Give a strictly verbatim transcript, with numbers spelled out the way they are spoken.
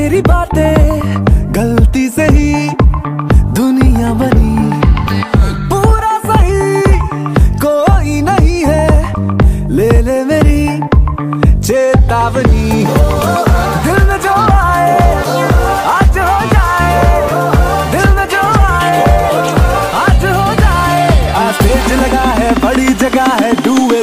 तेरी बातें गलती से ही दुनिया बनी, पूरा सही कोई नहीं है, ले ले मेरी चेतावनी। दिल में जो आए आज हो जाए, दिल में जो आए आज हो जाए। आज स्टेज लगा है, बड़ी जगह है, डू